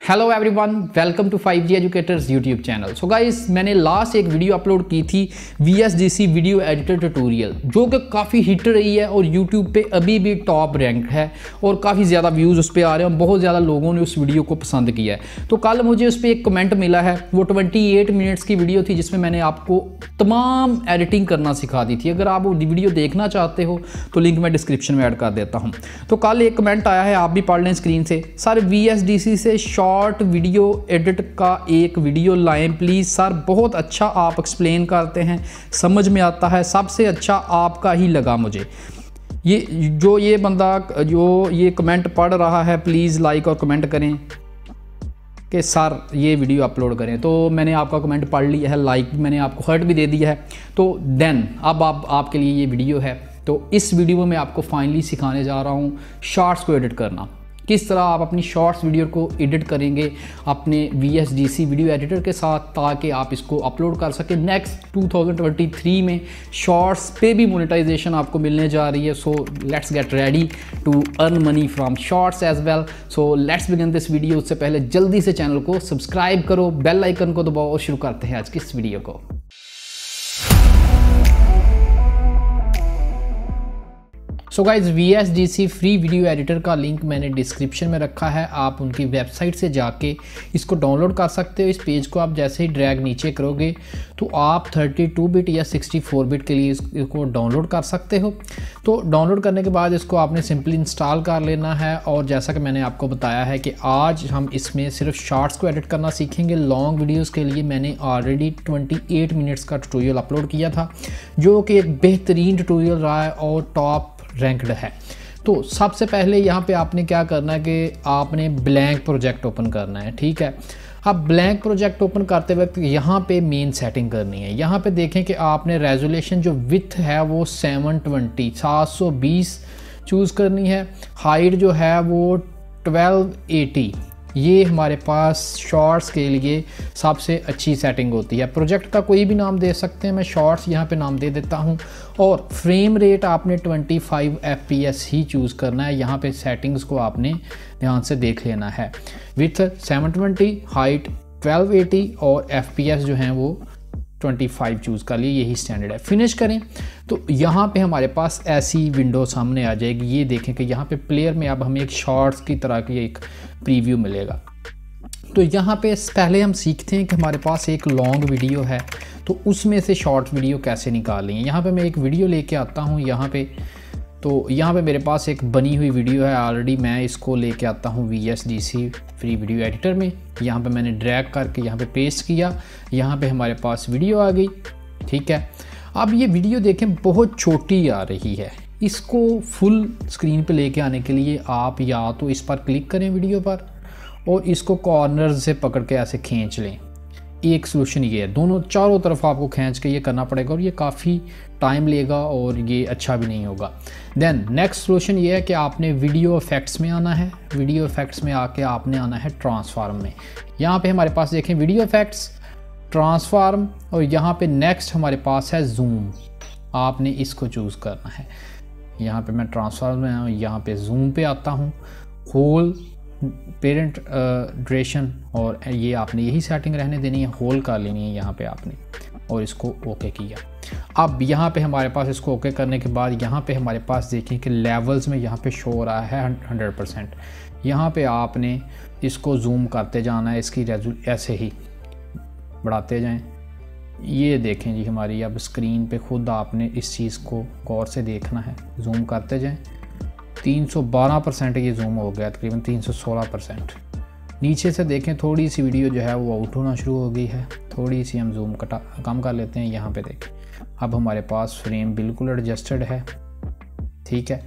Hello everyone, welcome to 5G educators YouTube channel. So guys, मैंने last एक video upload की थी VSDC video editor tutorial, जो कि काफ़ी हिट रही है और यूट्यूब पे अभी भी टॉप रैंक है और काफ़ी ज़्यादा व्यूज़ उस पर आ रहे हैं। बहुत ज़्यादा लोगों ने उस वीडियो को पसंद किया है। तो कल मुझे उस पर एक कमेंट मिला है। वो 28 मिनट्स की वीडियो थी जिसमें मैंने आपको तमाम एडिटिंग करना सिखा दी थी। अगर आप वो वीडियो देखना चाहते हो तो लिंक मैं डिस्क्रिप्शन में ऐड कर देता हूँ। तो कल एक कमेंट आया है, आप भी पढ़ लें स्क्रीन से। सर VSDC से शॉर्ट वीडियो एडिट का एक वीडियो लाएं प्लीज़। सर बहुत अच्छा आप एक्सप्लेन करते हैं, समझ में आता है, सबसे अच्छा आपका ही लगा मुझे। ये बंदा जो ये कमेंट पढ़ रहा है, प्लीज़ लाइक और कमेंट करें कि सर ये वीडियो अपलोड करें। तो मैंने आपका कमेंट पढ़ लिया है, लाइक मैंने आपको हर्ट भी दे दिया है। तो देन अब आपके लिए ये वीडियो है। तो इस वीडियो में मैं आपको फाइनली सिखाने जा रहा हूँ शॉर्ट्स को एडिट करना। किस तरह आप अपनी शॉर्ट्स वीडियो को एडिट करेंगे अपने VSDC वीडियो एडिटर के साथ, ताकि आप इसको अपलोड कर सकें। नेक्स्ट 2023 में शॉर्ट्स पे भी मोनेटाइजेशन आपको मिलने जा रही है। So let's get ready to earn money from shorts as well. So let's begin this video. उससे पहले जल्दी से चैनल को सब्सक्राइब करो, बेल आइकन को दबाओ और शुरू करते हैं आज की इस वीडियो को। So guys, VSDC free video editor का लिंक मैंने डिस्क्रिप्शन में रखा है। आप उनकी वेबसाइट से जाके इसको डाउनलोड कर सकते हो। इस पेज को आप जैसे ही ड्रैग नीचे करोगे तो आप 32 बिट या 64 बिट के लिए इसको डाउनलोड कर सकते हो। तो डाउनलोड करने के बाद इसको आपने सिंपली इंस्टॉल कर लेना है। और जैसा कि मैंने आपको बताया है कि आज हम इसमें सिर्फ शॉर्ट्स को एडिट करना सीखेंगे। लॉन्ग वीडियोस के लिए मैंने ऑलरेडी 28 मिनट्स का ट्यूटोरियल अपलोड किया था, जो कि एक बेहतरीन ट्यूटोरियल रहा है और टॉप रैंक्ड है। तो सबसे पहले यहाँ पे आपने क्या करना है कि आपने ब्लैंक प्रोजेक्ट ओपन करना है। ठीक है, अब ब्लैंक प्रोजेक्ट ओपन करते वक्त यहाँ पे मेन सेटिंग करनी है। यहाँ पे देखें कि आपने रेजोल्यूशन जो विथ है वो 720 चूज़ करनी है। हाइट जो है वो 1280, ये हमारे पास शॉर्ट्स के लिए सबसे अच्छी सेटिंग होती है। प्रोजेक्ट का कोई भी नाम दे सकते हैं, मैं शॉर्ट्स यहाँ पे नाम दे देता हूँ। और फ्रेम रेट आपने 25 FPS ही चूज़ करना है। यहाँ पे सेटिंग्स को आपने ध्यान से देख लेना है। विथ 720, हाइट 1280 और FPS जो हैं वो 25 चूज़ कर लिए, यही स्टैंडर्ड है। फिनिश करें तो यहाँ पे हमारे पास ऐसी विंडो सामने आ जाएगी। ये देखें कि यहाँ पे प्लेयर में अब हमें एक शॉर्ट्स की तरह की एक प्रीव्यू मिलेगा। तो यहाँ पे पहले हम सीखते हैं कि हमारे पास एक लॉन्ग वीडियो है, तो उसमें से शॉर्ट वीडियो कैसे निकालें। यहाँ पे मैं एक वीडियो लेके आता हूँ। यहाँ पे मेरे पास एक बनी हुई वीडियो है ऑलरेडी। मैं इसको लेके आता हूँ VSDC फ्री वीडियो एडिटर में। यहाँ पे मैंने ड्रैग करके यहाँ पे पेस्ट किया। यहाँ पे हमारे पास वीडियो आ गई। ठीक है, अब ये वीडियो देखें बहुत छोटी आ रही है। इसको फुल स्क्रीन पे लेके आने के लिए आप या तो इस पर क्लिक करें वीडियो पर और इसको कॉर्नर से पकड़ के ऐसे खींच लें। एक सोल्यूशन ये है, दोनों चारों तरफ आपको खींच के ये करना पड़ेगा और ये काफ़ी टाइम लेगा और ये अच्छा भी नहीं होगा। देन नेक्स्ट सोल्यूशन ये है कि आपने वीडियो इफेक्ट्स में आना है। वीडियो इफेक्ट्स में आके आपने आना है ट्रांसफॉर्म में। यहाँ पे हमारे पास देखें वीडियो इफेक्ट्स, ट्रांसफॉर्म और यहाँ पे नेक्स्ट हमारे पास है जूम। आपने इसको चूज़ करना है। यहाँ पे मैं ट्रांसफॉर्म में आऊँ, यहाँ पे जूम पे आता हूँ। होल पेरेंट ड्यूरेशन और ये आपने यही सेटिंग रहने देनी है, होल कर लेनी है यहाँ पे आपने, और इसको ओके किया। अब यहाँ पे हमारे पास इसको ओके करने के बाद यहाँ पे हमारे पास देखें कि लेवल्स में यहाँ पे शो हो रहा है 100%। यहाँ पे आपने इसको जूम करते जाना है, इसकी ऐसे ही बढ़ाते जाएं। ये देखें जी हमारी अब स्क्रीन पे खुद आपने इस चीज़ को गौर से देखना है। जूम करते जाएं। 312% ये जूम हो गया, तकरीबन 316%। नीचे से देखें थोड़ी सी वीडियो जो है वो आउट होना शुरू हो गई है। थोड़ी सी हम जूम कम कर लेते हैं। यहाँ पे देखें अब हमारे पास फ्रेम बिल्कुल एडजस्टेड है। ठीक है,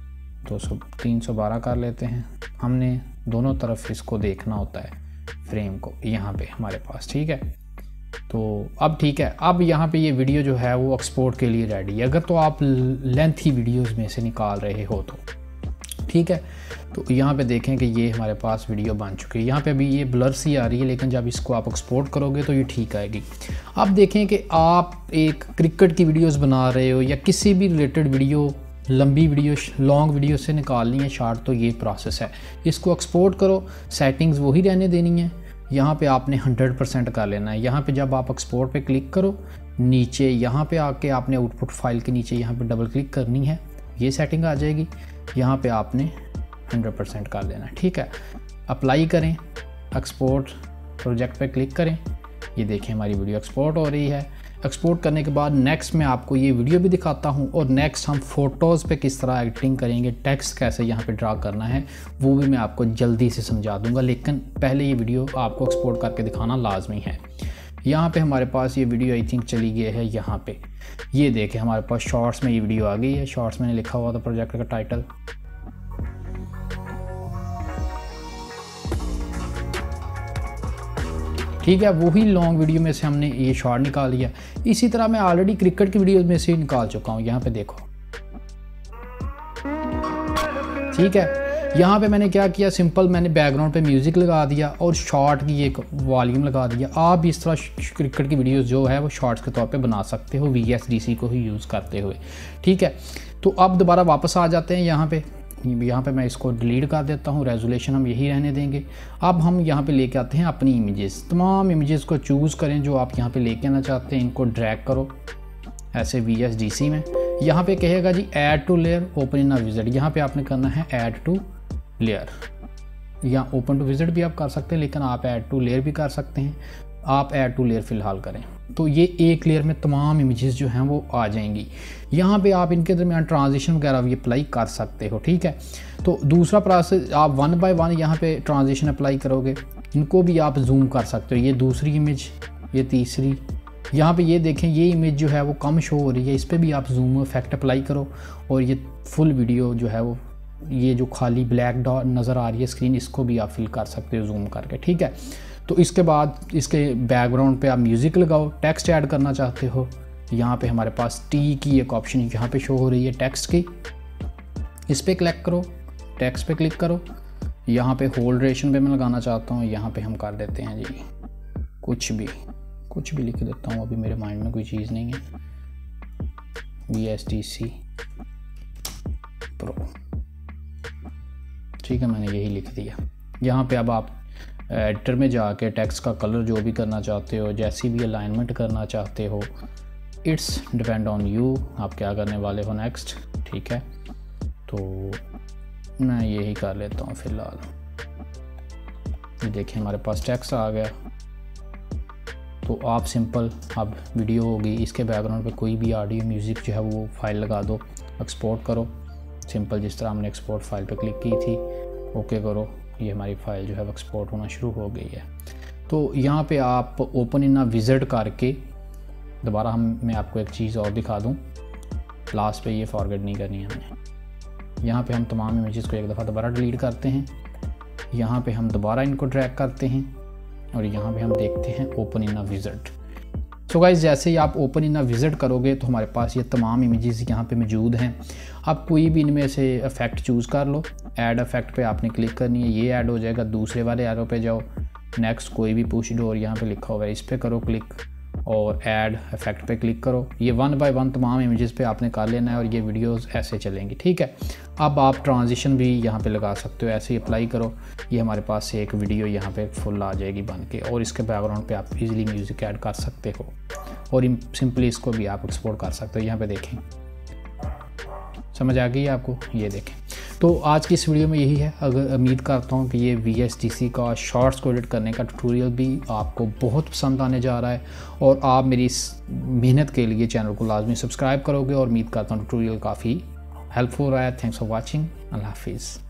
312 कर लेते हैं। हमने दोनों तरफ इसको देखना होता है फ्रेम को यहाँ पे हमारे पास। ठीक है, तो अब ठीक है। अब यहाँ पे ये वीडियो जो है वो एक्सपोर्ट के लिए रेडी है। अगर तो आप लेंथी वीडियोस में से निकाल रहे हो तो ठीक है। तो यहाँ पे देखें कि ये हमारे पास वीडियो बन चुकी है। यहाँ पे अभी ये ब्लर सी आ रही है, लेकिन जब इसको आप एक्सपोर्ट करोगे तो ये ठीक आएगी। अब देखें कि आप एक क्रिकेट की वीडियोस बना रहे हो या किसी भी रिलेटेड वीडियो लंबी वीडियो लॉन्ग वीडियो से निकालनी है शॉर्ट, तो ये प्रोसेस है। इसको एक्सपोर्ट करो, सेटिंग्स वही रहने देनी है, यहाँ पे आपने 100% कर लेना है। यहाँ पे जब आप एक्सपोर्ट पे क्लिक करो, नीचे यहाँ पे आके आपने आउटपुट फाइल के नीचे यहाँ पे डबल क्लिक करनी है, ये सेटिंग आ जाएगी। यहाँ पे आपने 100% कर लेना है, ठीक है। अप्लाई करें, एक्सपोर्ट प्रोजेक्ट पे क्लिक करें, ये देखें हमारी वीडियो एक्सपोर्ट हो रही है। एक्सपोर्ट करने के बाद नेक्स्ट मैं आपको ये वीडियो भी दिखाता हूँ, और नेक्स्ट हम फ़ोटोज़ पे किस तरह एडिटिंग करेंगे, टेक्स्ट कैसे यहाँ पे ड्रा करना है, वो भी मैं आपको जल्दी से समझा दूँगा। लेकिन पहले ये वीडियो आपको एक्सपोर्ट करके दिखाना लाजमी है। यहाँ पे हमारे पास ये वीडियो आई थिंक चली गई है, यहाँ पे ये देखें हमारे पास शॉर्ट्स में ये वीडियो आ गई है। शॉर्ट्स मैंने लिखा हुआ था प्रोजेक्ट का टाइटल, ठीक है। वही लॉन्ग वीडियो में से हमने ये शॉर्ट निकाल लिया। इसी तरह मैं ऑलरेडी क्रिकेट की वीडियो में से निकाल चुका हूँ, यहाँ पे देखो, ठीक है। यहाँ पे मैंने क्या किया, सिंपल मैंने बैकग्राउंड पे म्यूज़िक लगा दिया और शॉर्ट की एक वॉल्यूम लगा दिया। आप इस तरह क्रिकेट की वीडियोस जो है वो शॉर्ट्स के तौर पे बना सकते हो VSDC को ही यूज़ करते हुए, ठीक है। तो अब दोबारा वापस आ जाते हैं यहाँ पे मैं इसको डिलीट कर देता हूँ, रेजोल्यूशन हम यही रहने देंगे। अब हम यहाँ पे लेके आते हैं अपनी इमेजेस। तमाम इमेजेस को चूज़ करें जो आप यहाँ पे लेके आना चाहते हैं, इनको ड्रैग करो ऐसे VSDC में। यहाँ पे कहेगा जी add to layer open in a wizard, यहाँ पे आपने करना है ऐड टू लेयर, या ओपन टू विज़ार्ड भी आप कर सकते हैं, लेकिन आप ऐड टू लेयर भी कर सकते हैं। आप ऐड टू लेयर फ़िलहाल करें, तो ये एक लेयर में तमाम इमेजेस जो हैं वो आ जाएंगी। यहाँ पे आप इनके दरमियान ट्रांजिशन वगैरह भी अप्लाई कर सकते हो, ठीक है। तो दूसरा प्रोसेस, आप 1 बाय 1 यहाँ पे ट्रांजिशन अप्लाई करोगे, इनको भी आप जूम कर सकते हो। ये दूसरी इमेज, ये तीसरी, यहाँ पे ये देखें ये इमेज जो है वो कम शो हो रही है, इस पर भी आप जूम इफेक्ट अप्लाई करो, और ये फुल वीडियो जो है वो, ये जो खाली ब्लैक डॉट नज़र आ रही है स्क्रीन, इसको भी आप फिल कर सकते हो जूम करके, ठीक है। तो इसके बाद इसके बैकग्राउंड पे आप म्यूज़िक लगाओ, टेक्स्ट ऐड करना चाहते हो, यहाँ पे हमारे पास टी की एक ऑप्शन यहाँ पे शो हो रही है टेक्स्ट की, इस पर क्लिक करो, टेक्स्ट पे क्लिक करो। यहाँ पे होल्ड ड्यूरेशन पे मैं लगाना चाहता हूँ, यहाँ पे हम कर देते हैं जी कुछ भी लिख देता हूँ, अभी मेरे माइंड में कोई चीज़ नहीं है। VSDC प्रो, ठीक है, मैंने यही लिख दिया। यहाँ पे अब आप एडिटर में जाके टेक्स्ट का कलर जो भी करना चाहते हो, जैसी भी अलाइनमेंट करना चाहते हो, इट्स डिपेंड ऑन यू, आप क्या करने वाले हो नेक्स्ट, ठीक है। तो मैं यही कर लेता हूँ फ़िलहाल। ये देखिए हमारे पास टेक्स्ट आ गया। तो आप सिंपल अब वीडियो होगी, इसके बैकग्राउंड पे कोई भी ऑडियो म्यूज़िक जो है वो फाइल लगा दो, एक्सपोर्ट करो सिंपल, जिस तरह हमने एक्सपोर्ट फाइल पे क्लिक की थी, ओके करो, ये हमारी फ़ाइल जो है वो एक्सपोर्ट होना शुरू हो गई है। तो यहाँ पे आप ओपन इन अ विज़ार्ड करके दोबारा मैं आपको एक चीज़ और दिखा दूँ, लास्ट पे ये फॉरगेट नहीं करनी है हमें। यहाँ पे हम तमाम इमेजेस को एक दफ़ा दोबारा डिलीट करते हैं, यहाँ पे हम दोबारा इनको ड्रैग करते हैं, और यहाँ पे हम देखते हैं open in a wizard. So guys, जैसे ही आप ओपन इन अ विज़ार्ड करोगे तो हमारे पास ये तमाम इमेजेस यहाँ पे मौजूद हैं। आप कोई भी इनमें से इफेक्ट चूज़ कर लो, ऐड इफेक्ट पे आपने क्लिक करनी है, ये ऐड हो जाएगा। दूसरे वाले एरो पे जाओ, नेक्स्ट कोई भी पुश डोर यहाँ पे लिखा हुआ है, इस पर करो क्लिक, और ऐड इफेक्ट पे क्लिक करो। ये 1 बाय 1 तमाम इमेजेस पे आपने कर लेना है, और ये वीडियोस ऐसे चलेंगी, ठीक है। अब आप ट्रांजिशन भी यहाँ पे लगा सकते हो, ऐसे ही अप्लाई करो। ये हमारे पास से एक वीडियो यहाँ पे फुल आ जाएगी बन के, और इसके बैकग्राउंड पे आप इजीली म्यूज़िक ऐड कर सकते हो, और सिंपली इसको भी आप एक्सपोर्ट कर सकते हो। यहाँ पे देखें, समझ आ गई है आपको, ये देखें। तो आज की इस वीडियो में यही है। अगर उम्मीद करता हूँ कि ये VSDC का शॉर्ट्स को एडिट करने का ट्यूटोरियल भी आपको बहुत पसंद आने जा रहा है, और आप मेरी इस मेहनत के लिए चैनल को लाजमी सब्सक्राइब करोगे, और उम्मीद करता हूँ ट्यूटोरियल काफ़ी हेल्पफुल रहा है। थैंक्स फॉर वॉचिंग, अल्लाह हाफिज़।